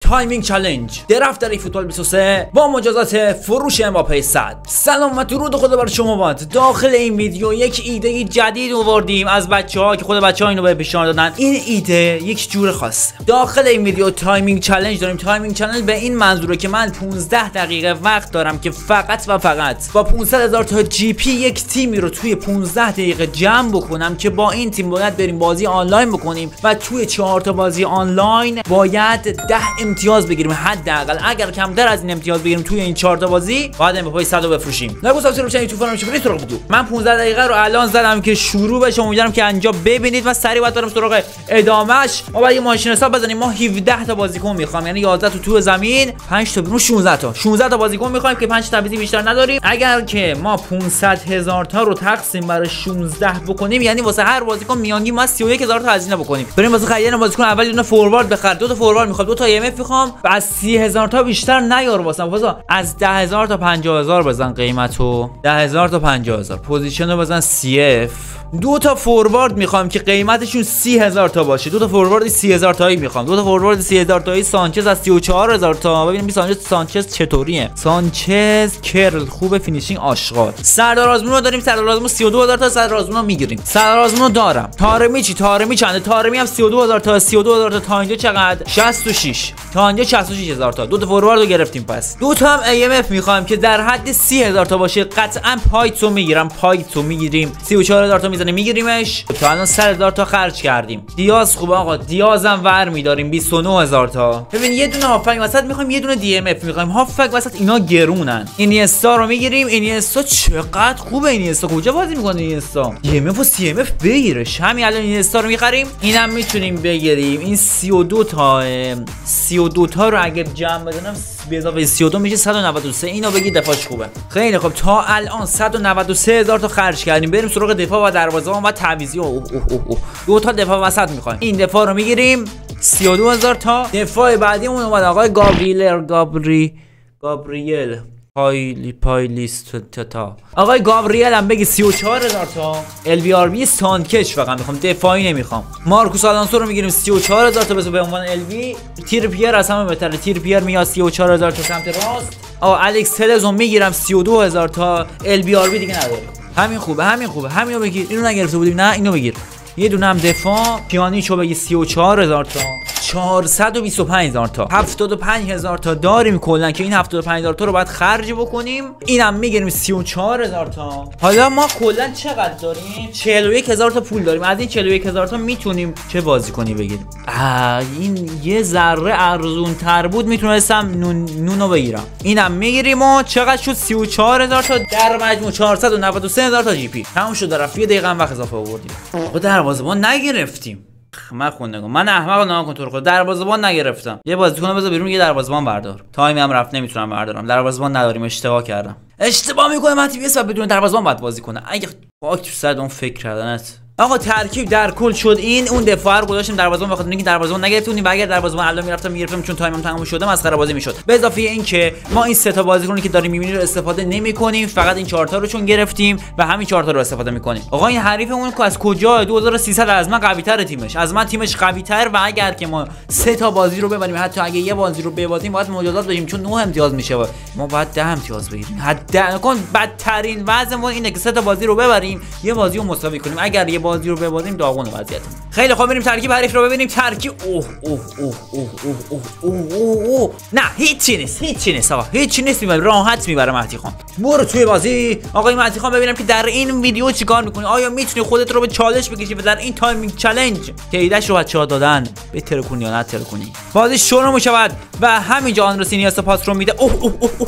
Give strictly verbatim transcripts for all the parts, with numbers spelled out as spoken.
تایمینگ چالش درفت در فوتبال بیست و سه با مجازات فروش امباپه صد. سلام و درود خدا بر شما باد. داخل این ویدیو یک ایده جدید آوردیم از بچه‌ها که خود بچه‌ها اینو به پیشنهاد دادن. این ایده یک جور خاصه. داخل این ویدیو تایمینگ چالش داریم. تایمینگ چالش به این منظوره که من پانزده دقیقه وقت دارم که فقط و فقط با پانصد هزار تا جی پی یک تیمی رو توی پانزده دقیقه جمع بکنم که با این تیم باید بریم بازی آنلاین بکنیم و توی چهار تا بازی آنلاین باید ده امتیاز بگیریم حداقل. اگر کمتر از این امتیاز بگیریم توی این چهار تا بازی باید امباپه صد رو بفروشیم. نگو سابسکرایب کنید تو فارم میشه برید سراغ ویدیو. من پانزده دقیقه رو الان زدم که شروع بشه. امیدوارم که انجام ببینید و سریع باید بریم سراغ ادامهش. ما باید ماشین حساب بزنیم. ما هفده تا بازیکن میخوام، یعنی یازده تا تو زمین، پنج تا بیرون، شانزده تا شانزده تا بازیکن میخوایم که پنج تا تعویضی بیشتر نداریم. اگر که ما پانصد هزار تا رو تقسیم بر شانزده بکنیم، یعنی واسه هر بازیکن میانگین ما سی و یک هزار تا هزینه بکنیم. بریم واسه خرید بازیکن اول یه دونه فوروارد بخر. دو تا فوروارد میخوام، دو تا ای ام اف میخوام. از سی هزار تا بیشتر نیار واسم. واسه از ده هزار تا پنجاه هزار بزن قیمتو. ده هزار تا پنجاه هزار. پوزیشن رو بزن سی اف. دو تا فوروارد میخوام که قیمتشون سی هزار تا باشه. دو تا فوروارد سی هزار تایی میخوام. دو تا فوروارد سی هزار تایی. سانچز از سی و چهار هزار تا. ببینیم سانچز سانچز چطوریه. سانچز کرل خوب، فینیشینگ آشغال. سردار آزمون رو داریم. سردار آزمون سی و دو هزار تا. سردار آزمون رو میگیریم. سردار آزمون رو دارم. تارمی چی؟ تارمی چنده؟ تارمی هم سی و دو هزار تا. سی و دو هزار تا. تا اینجا چقدر؟ شصت و شش. تا اینجا شصت و شش هزار تا. دو تا فوروارد رو گرفتیم. پس دو تا هم ای ام اف میخوام که در حد سی هزار تا باشه. قطعا پایتو میگیرم. پایتو میگیریم. سی و چهار هزار تا میزنه میگیریمش. تا الان صد هزار تا خرج کردیم. دیاز خوبه آقا. دیازم ور میداریم بیست و نه هزار تا. ببین یه دونه هافک وسط میخوایم، یه دونه دی ام اف میخوایم. هافک وسط اینا گرونن. اینیستا رو میگیریم. اینیستا چقدر خوبه. اینیستا کجا بازی میکنه؟ اینیستا دی ام اف و سی ام اف بگیرش. همین الان اینیستا رو میخریم. اینم میتونیم بگیریم. این سی و دو تا سی و دو تا رو اگه جمع بزنم به اضافه سی و دو میشه صد و نود و سه. اینو بگید دفاعش خوبه. خیلی خوب. تا الان صد و نود و سه هزار تا خرج کردیم. بریم سراغ دفاع و دروازه‌بان و تعویضی. اوه اوه اوه اوه. دو تا دفاع وسط میخوایم. این دفاع رو میگیریم سی و دو هزار تا. دفاع بعدیمون اومد آقای گابریل گابری گابریل پایلی پایلیست تا. آقای گابریل هم بگی سی و چهار هزار تا. ال بی آر بی سانکش فقط میخوام، دفاعی نمیخوام. مارکوس آلونسو رو میگیریم سی و چهار هزار تا به عنوان ال بی. تیر پیر از همه بهتره. تیر پیر میاد سی و چهار هزار تا سمت راست. آ الکس تلزون میگیرم سی و دو هزار تا. ال بی آر بی دیگه نداره. همین خوبه، همین خوبه. همینو بگیر. اینو نگرفته بودیم. نه اینو بگیر. یه دونه هم دفاع. پیانیچو بگی سی و چهار هزار تا. چهارصد و بیست و پنج هزار تا. هفتاد و پنج هزار تا داریم کلا که این هفتاد و پنج هزار تا رو باید خرج بکنیم. اینم میگیریم سی و چهار هزار تا. حالا ما کلا چقدر داریم؟ چهل و یک هزار تا پول داریم. از این چهل و یک هزار تا میتونیم چه بازیکنی بگیریم؟ آ این یه ذره ارزون تر بود میتونستم نون نونو بگیرم. اینم میگیریم و چقدر شد؟ سی و چهار هزار تا. در مجموع چهارصد و نود و سه هزار تا جی پی. تموم شد. رفت. یه دقیقه هم وقت اضافه آوردیم. خب دروازه‌بان نگرفتیم. من خون نگم. من احمق نگاه کن تو رو خود. دروازه‌بان نگرفتم. یه بازیکن بذار بیرون، یه دروازه‌بان بردار. تایمی هم رفت نمیتونم بردارم. دروازه‌بان نداریم. اشتباه کردم. اشتباه میکنه من تیم حساب بدون دروازه‌بان باید بازی کنه. اگه خاک تو سر اون فکر کردنت. آقا ترکیب در کل شد این. اون دفاع رو گذاشتیم دروازه‌بان بخاطر اینکه دروازه‌بان نگرفتیم و اگر دروازه‌بان الان میرفتم میگرفتم چون تایمم تموم شده مسخره بازی میشد. به اضافه اینکه ما این سه تا بازیکنی که داریم می‌بینید رو استفاده نمی‌کنیم، فقط این چهار تا رو چون گرفتیم و همین چهار تا رو استفاده می‌کنیم. آقا این حریفمون که از کجا؟ دو هزار و سیصد از من قوی‌تره تیمش. از من تیمش قوی‌تر و اگر که ما سه تا بازی رو ببریم، حتی اگه یه بازی رو ببازیم باید مجازات بدیم چون نه امتیاز میشه. ما باید ده امتیاز بگیریم. حداقل بدترین وضعمون اینه که سه تا بازی رو ببریم، یه بازی رو مساوی کنیم. اگر یه بازی رو ببازیم داغون وضعیت. خیلی خوب. بریم ترکیب حریف رو ببینیم. ترکیب اوه اوه اوه اوه اوه اوه اوه اوه. نه هیچی نیست. هیچی نیست آقا. هیچی نیست. میبره راحت میبره مهدی خان. برو توی بازی. آقای مهدی خان ببینم که در این ویدیو چیکار میکنی. آیا میتونی خودت رو به چالش بکشی و در این تایمینگ چالش که ایدهش رو بچه‌ها دادن بهتر کنی یا نه تر کنی. بازی شروع میشود و همینجا آن رو سینیاستا پاس رو میده. اوه اوه اوه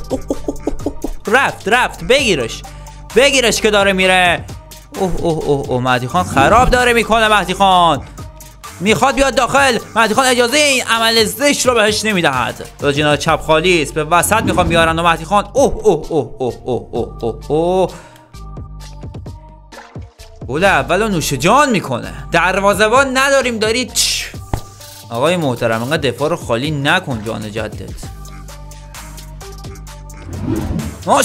اوه. رفت رفت. بگیرش. بگیرش که داره میره. اوه اوه اوه اوه. مهدی خان خراب داره میکنه. مهدی خان میخواد بیاد داخل. مهدی خان اجازه این عمل زشت رو بهش نمیدهد. دو جنا چپ خالی است. به وسط میخوام بیارن و مهدی خان اوه اوه اوه اوه اوه اوه اوه اوه. گل اولو نوش جان میکنه. دروازه‌بان نداریم. دارید آقای محترم انقدر دفاع رو خالی نکن جان جدت.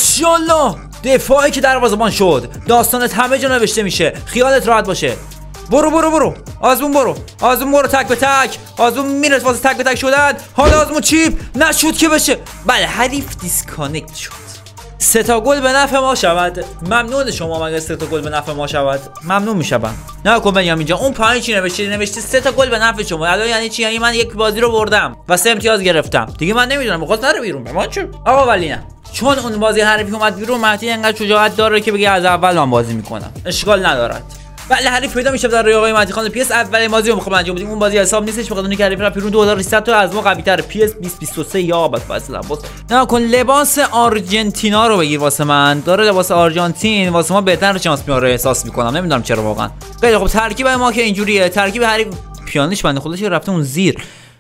ماشاءالله. دفاعی که دروازه‌بان شد. داستانت همه جا نوشته میشه. خیالت راحت باشه. برو برو برو آزمون برو آزمون برو تک به تک آزمون میره واسه تک به تک شدن حالا آزمون چیپ نشد که بشه بله حریف دیسکانکت شد سه تا گل به نفع ما شود ممنون شما مگه سه تا گل به نفع ما شود ممنون میشم نه کن بنیامین جان اون پایین چی نوشته نوشته سه تا گل به نفع شما الان یعنی چی یعنی من یک بازی رو بردم و سه امتیاز گرفتم دیگه من نمیدونم بخواد نره بیرون به ما چه آقا ولی نه چون اون بازی حریفی اومد بیرون مهدی انقدر شجاعت داره که بگه از اول من بازی میکنم اشکال ندارد بله حریف پیدا میشه در آقای مهدی خان پی اس اولین بازی رو میخوام انجام بدیم اون بازی حساب نیستش بخاطر اینکه حریف رفت بیرون دو هزار و سیصد تا از ما قوی تر پی اس بیست بیست و سه یا بس فاصله باز نه کن لباس آرژانتینا رو بگیر واسه من داره لباس آرژانتین واسه ما بهتر چانس میاره احساس میکنم نمیدونم چرا واقعا خیلی خب ترکیب ما که اینجوریه ترکیب حریف پیانیش بنده خودش رفته اون زیر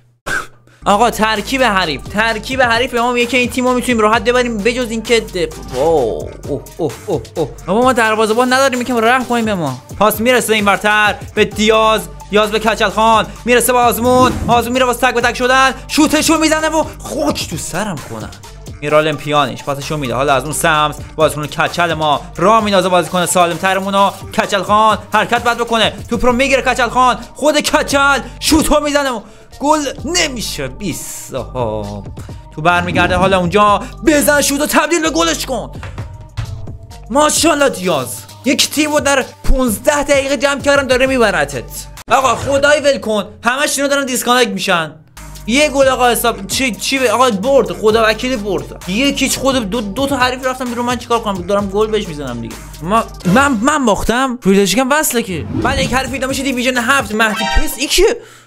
آقا ترکیب حریف ترکیب حریف به ما میگه که این تیمو میتونیم راحت ببریم بجز اینکه اوه اوه اوه اوه اوه بابا ما دروازه‌بان نداریم یکم رحم کنیم به ما پاس میرسه این برتر به دیاز دیاز به کچل خان میرسه به آزمون آزمون میره واسه تک به تک شدن شوتشو میزنه و خوک تو سرم کنه میرالم پیانیش پاسشو میده حالا از اون سمت بازیکن کچل ما راه میندازه بازیکن سالم ترمونو کچل خان حرکت بد بکنه توپ رو میگیره کچل خان خود کچل شوتو میزنه و گل نمیشه بیست ها تو برمیگرده حالا اونجا بزن شوتو تبدیل به گلش کن ماشاءالله دیاز یک تیمو در پانزده دقیقه جمع کردم داره میبرتت آقا خدای ول کن همش اینا دارن دیسکانکت میشن یه گل آقا حساب چی چی آقا برد خدا وکیلی برد یکیش خود دو, دو تا حریف رفتم بیرون من چیکار کنم دارم گل بهش میزنم دیگه ما من من باختم پولیشکم وصله که بله یک حریف پیدا میشه دیویژن هفت مهدی پس ایکی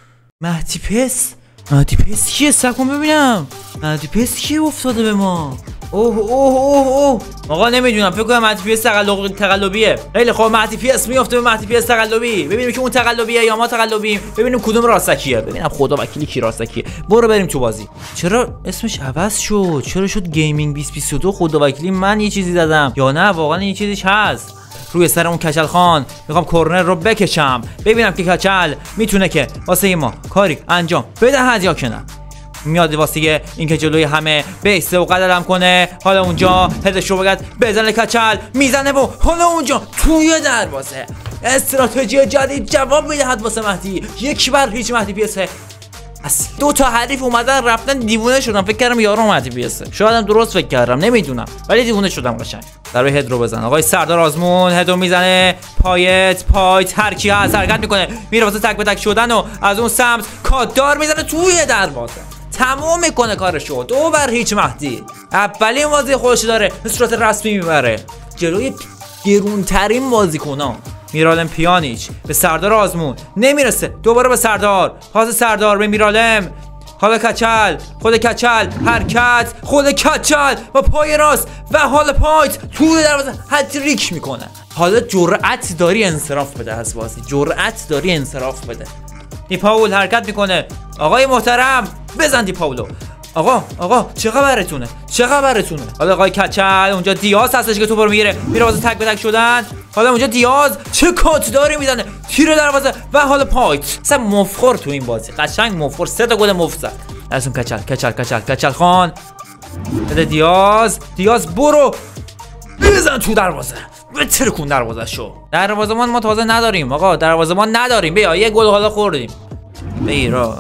مهدی پس مهدی پس کیه سکون ببینم مهدی پس کیه افتاده به ما اوه اوه اوه اوه آقا نمیدونم فکر کنم مهدی پس تقلب تقلبیه خیلی خب مهدی پس میفته به مهدی پس تقلبی ببینیم که اون تقلبیه یا ما تقلبیم ببینیم کدوم راستکیه ببینم خدا وکیلی کی راستکیه برو بریم تو بازی چرا اسمش عوض شد چرا شد گیمینگ بیست بیست و دو خدا وکیلی من یه چیزی زدم یا نه واقعا یه چیزیش هست روی سر اون کچل خان میخوام کورنر رو بکشم ببینم که کچل میتونه که واسه ما کاری انجام بدهد یا که نه میاد واسه این که جلوی همه بیسته و قدرم کنه حالا اونجا هدش رو بگد بزنه کچل میزنه و حالا اونجا توی دروازه استراتژی جدید جواب میدهد واسه مهدی یک بر هیچ مهدی پیسه اصلا دو تا حریف اومدن رفتن دیوونه شدم فکر کردم یارو مهدی پیسه شاید هم درست فکر کردم نمیدونم ولی دیوونه شدم قشنگ در هد رو بزن آقای سردار آزمون هدو میزنه پایت پایت هر کی هست حرکت میکنه میره واسه تک به تک شدن و از اون سمت کاددار میزنه توی دروازه تمام میکنه کارشو دو بر هیچ مهدی اولین بازی خودش داره به صورت رسمی میبره جلوی گرونترین بازیکن‌ها میرالم پیانیچ به سردار آزمون نمیرسه دوباره به سردار پاس سردار به میرالم حالا کچل خود کچل حرکت خود کچل با پای راست و حالا پایت توی دروازه هتریک میکنه حالا جرأت داری انصراف بده از بازی جرأت داری انصراف بده دی پاول حرکت میکنه آقای محترم بزن دی پاولو آقا آقا چه خبرتونه چه خبرتونه حالا آقای کچل اونجا دیاز هستش که توپ رو میگیره میره واسه تک به تک شدن حالا اونجا دیاز چه کات داری میزنه تیر دروازه و حالا پایت اصلا مفخور تو این بازی قشنگ مفخور سه تا گل مفت زد از اون کچل کچل کچل کچل خان بده دیاز دیاز برو بزن تو دروازه بتر کن دروازه شو دروازه‌مان ما تازه نداریم آقا دروازه‌مان نداریم بیا یه گل حالا خوردیم بیرا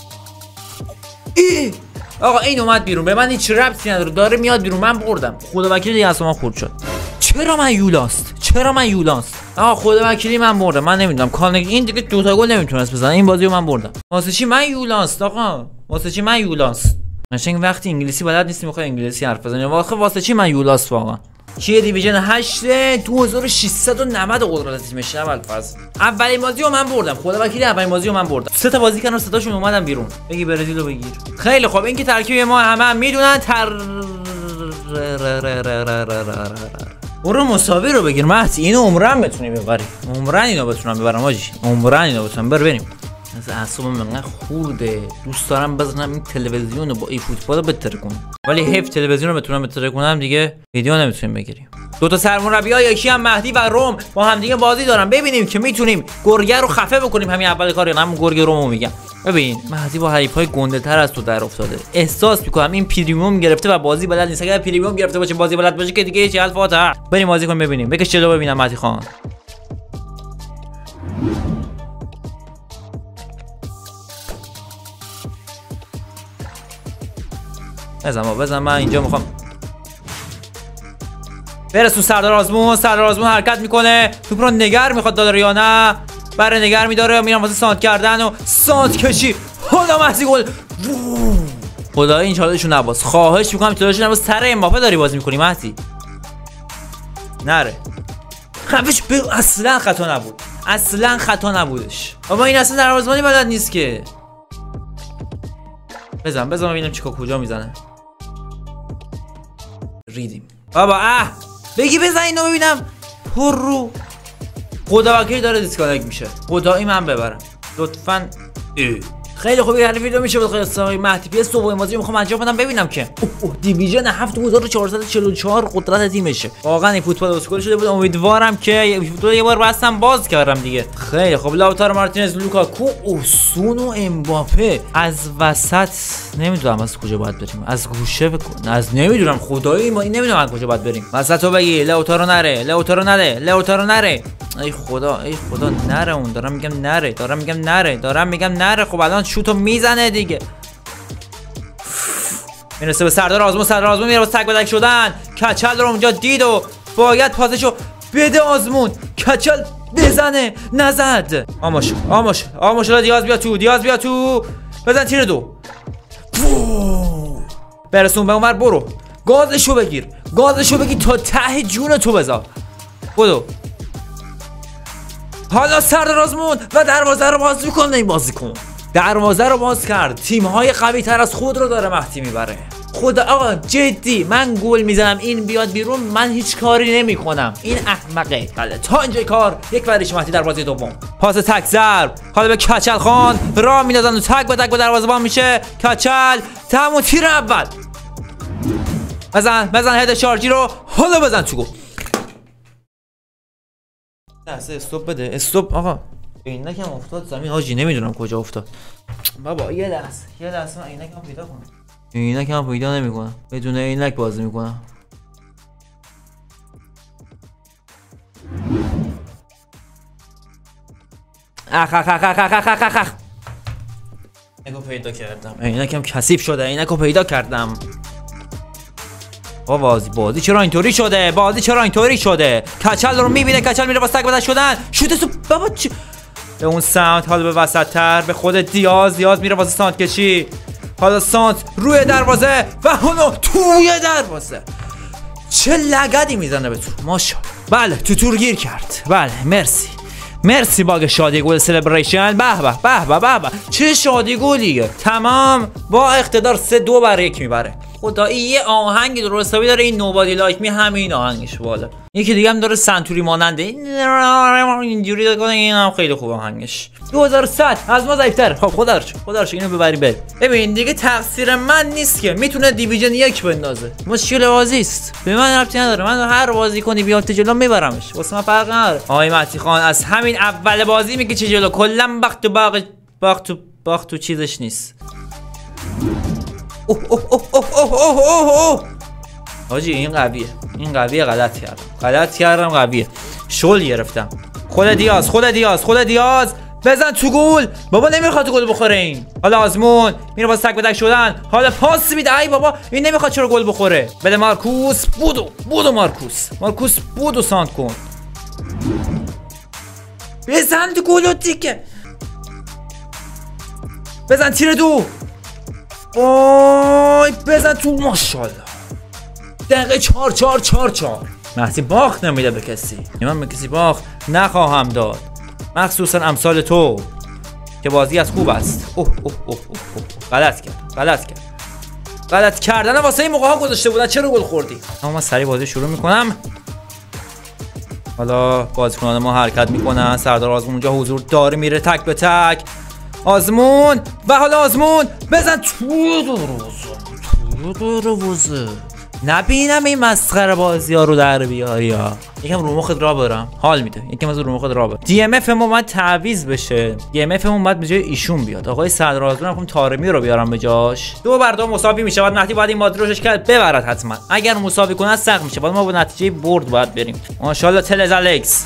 ای آقا این اومد بیرون به من هیچ ربطی نداره داره میاد بیرون من بردم خدا وکیلی دیگه اصلا خورد شد چرا من یولاست چرا من یولاست آقا خدا وکیلی من بردم من نمیدونم کانگ این دیگه دو تا گل نمیتونست بزنه این بازی رو من بردم واسه چی من یولاست آقا واسه چی من یولاست قشنگ وقتی انگلیسی بلد نیستی میخوای انگلیسی حرف بزنی واقعا واسه چی من یولاست واقعا چیه دیویژن هشت دو هزار و ششصد و نود قدرت تیمش اول فاز اولین بازی رو من بردم خدا وکیلی اولین بازی رو من بردم سه تا بازی کردم ستاشون اومدم بیرون بگی برزیل رو بگیر خیلی خوب این که ترکیب ما همه هم میدونن تر برو مساوی رو بگیر مهدی اینو عمرن بتونی ببری عمرن اینو بتونم ببرم آجی عمرن اینو بتونم بر بریم از اعصابم من خورده دوست دارم بزنم این تلویزیون رو با این فوتبال رو بتره کنم ولی حیف تلویزیون رو بتونم بتره کنم دیگه ویدیو نمیتونیم بگیریم دو تا سرمربی‌ها یکی هم مهدی و روم با هم دیگه بازی دارن ببینیم که میتونیم گرگه رو خفه بکنیم همین اول کار همون گرگه رومو میگم ببین مهدی با حریف‌های گنده‌تر از تو در افتاده احساس می‌کنم این پریمیوم گرفته و بازی بلد نیست اگر پریمیوم گرفته باشه بازی بلد باشه که دیگه هیچ حل فاتحه بریم بازی کنیم ببینیم بکش جلو ببینم مهدی خان بزن ما بزن. من اینجا میخوام برسون سردار آزمون. سردار آزمون حرکت میکنه، توپ رو نگر میخواد داره یا نه، برای نگر میداره. میرم واسه سانت کردن و سانت کشی. خدا مهدی گل. خدای این چالشو نباز، خواهش میکنم چالشو نباز. سر امباپه داری بازی میکنی مهدی، نره خفش. اصلا خطا نبود، اصلا خطا نبودش بابا. این اصلا دروازه‌بانی بلد نیست که. بزن بزن ببینم چیکار کجا میزنه. ریدیم بابا. اه بگی بزن اینو ببینم. پر رو خدا وکیلی داره دیسکانکت میشه. خدایی من ببرم لطفاً. خیلی خوبی. هر ویدیو میشه بود خیلی مهدی پی اس دومین بازی میخوام انجام بدم ببینم که اوه اوه دیویژن هفت هزار و چهارصد و چهل و چهار قدرت تیمشه. واقعا این فوتبال اسکول شده بود. امیدوارم که فوتبال یه بار بستم باز کردم دیگه. خیلی خوب. لاوتارو مارتینز، لوکاکو، اوسون و امباپه. از وسط نمیدونم از کجا باید بریم. از گوشه بکن. از نمیدونم خدایی ما این نمیدونم از کجا باید بریم. وسطو بگی لاوتارو نره، لاوتارو نره، لاوتارو نره. ای خدا ای خدا نره. اون دارم میگم نره، دارم میگم نره، دارم میگم نره. خب الان شوتو میزنه دیگه. میرسه به سردار آزمون. سردار آزمون میره واسه تک به تک شدن. کچل رو اونجا دید و باید پاسشو بده آزمون. کچل بزنه، نزد. آماش آماش آماش. دیاز بیا تو، دیاز بیا تو. بزن تیر دو. برسون به اونور. برو گازشو بگیر، گازشو بگیر تا ته جون تو بذار. بدو. حالا سردار آزمون و دروازه رو باز میکنه. این بازیکن دروازه رو باز کرد. تیم‌های قوی تر از خود رو داره مهدی میبره. خدا آقا جدی من گل میزنم این بیاد بیرون من هیچ کاری نمیکنم. این احمقه. بله تا اینجای کار یک وریش مهدی در بازی دوم. پاس تک ضرب حالا به کچل خان راه میندازن و تک به تک به دروازه بان میشه. کچل تمام تیر اول. بزن بزن هد شارژی رو. حالا بزن تو گل. لحظه استوب بده. استوب آقا. عینکم افتاد زمین حاجی. نمیدونم کجا افتاد بابا. یه لحظه یه لحظه من عینکم پیدا کنم. عینکم پیدا نمیکنم. بدون عینک بازی میکنم. اخ اخ اخ اخ اخ اخ اخ اخ. عینکو پیدا کردم. عینکم کثیف شده. عینکو پیدا کردم. بازی بازی چرا اینطوری شده؟ بازی چرا اینطوری شده؟ کچل رو میبینه. کچل میره واسه تک به تک شدن. شوتسو بابا چی؟ به اون سمت. حالا به وسط تر به خود دیاز. دیاز میره واسه سانت کشی. حالا سانت روی دروازه و حالا توی دروازه. چه لگدی میزنه به تو ماشاءالله. بله تو تور گیر کرد. بله مرسی مرسی. باگ شادی گل سلبریشن. به به به به به. چه شادی گلیه. تمام با اقتدار سه دو بر یک میبره. خدایی یه آهنگ درست حسابی داره این نوبادی لایک می. همین آهنگش والا. یکی دیگه هم داره سنتوری ماننده اینجوری کنه. این هم خیلی خوب آهنگش. دو هزار و صد از ما ضعیف‌تر. خب خدا رو خدا رو اینو ببری بریم. ببین دیگه تقصیر من نیست که. میتونه دیویژن یک بندازه. مشکل بازی است. به من ربطی نداره. من هر بازی کنی بیاد جلو میبرمش. واسه من فرق نداره. آقای مهدی خان از همین اول بازی میگه چه جلو. کلا وقت باغ باغ تو باغ تو چیزش نیست. اوه اوه اوه اوه اوه اوه اوه. حاجی این قویه. این قویه. غلط کردم. غلط کردم. قویه. شل گرفتم. خود دیاز خود دیاز خود دیاز. بزن تو گل. بابا نمیخواد تو گل بخوره این. حالا آزمون میره واسه تک به تک شدن. حالا پاس میده. ای بابا این نمیخواد چرا گل بخوره. بده مارکوس. بودو بودو مارکوس. مارکوس بودو سانت کن. بزن تو گل دیگه. بزن تیر دو. وای بزن تو ماشاءالله. دقیقه چهار چهار چهار چهار. مهدی باخت نمیده به کسی. من به کسی باخت نخواهم داد. مخصوصا امثال تو که بازی از خوب است. اوه اوه اوه اوه. غلط کرد. غلط کرد. غلط کردن واسه این موقع ها گذاشته بودن. چرا گل خوردی؟ اما من سریع بازی شروع میکنم. حالا بازیکنان ما حرکت میکنن. سردار آزمون اونجا حضور داره. میره تک به تک. آزمون و حالا آزمون بزن توی دروازه. توی دروازه. نبینم این مسخره بازی ها رو در بیاری ها. یکم رو مخت را برم. حال میده. یکم از رو مخت را برم. دی ام اف مون باید تعویض بشه. دی ام اف مون باید به جای ایشون بیاد. آقای سردار آزمون هم تارمی رو بیارم به جاش. دو بر دو مساوی میشه. بعد مهدی باید این بازی روش کرد ببرد حتما. اگر مساوی کنه سخت میشه. بعد ما با نتیجه برد باید بریم. ماشاءالله تلز الکس.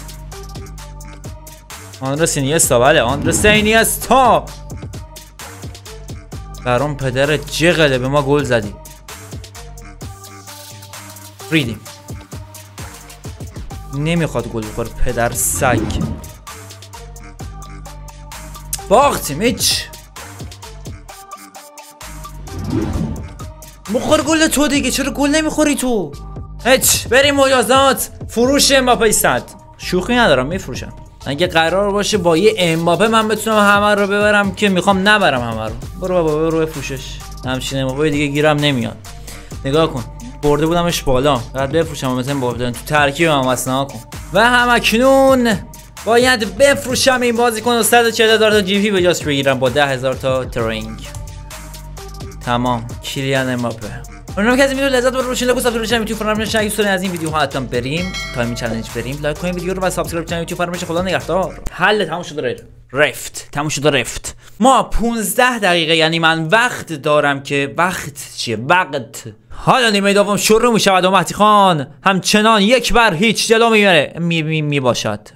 آندرس اینیستا. بله آندرس اینیستا. برام پدر جغله به ما گل زدی. ریدیم. نمیخواد گل بخوره پدر سگ. باختیم هیچ. مخور گل تو دیگه، چرا گل نمیخوری تو؟ هیچ. بریم مجازات. فروش امباپه صد. شوخی ندارم میفروشم. اگه قرار باشه با یه امباپه من بتونم همه رو ببرم که میخوام نبرم همه رو. برو بابا برو بفروشش. همچین امباپه دیگه گیرم نمیاد. نگاه کن برده بودمش بالا، بعد بفروشم مثلا امباپه تو ترکیبم اصلا کن. و همکنون باید بفروشم این بازیکن و صد و چهل هزار تا جی پی به جاش بگیرم با ده هزار تا ترینگ. تمام. کیلیان امباپه. اونم که از این ویدیو لذت بردید. باشین لایک و سابسکرایب چنل یوتیوب فراموش نکنید. اگه از این ویدیوها حتما بریم تایم چالش بریم لایک کنید ویدیو رو و سابسکرایب چنل یوتیوب فراموش. خدا نگهدار. حل تموم شده. رفت تموم شده رفت. ما پانزده دقیقه یعنی من وقت دارم که وقت چیه وقت. حالا نیمه دوم شروع می شود و مهدی خان همچنان یک بر هیچ جلو میبره می, می, می باشد.